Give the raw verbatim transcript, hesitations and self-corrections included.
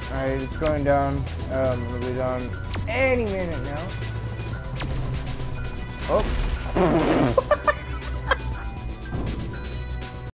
Alright, it's going down. Um, it'll be down any minute now. Oh.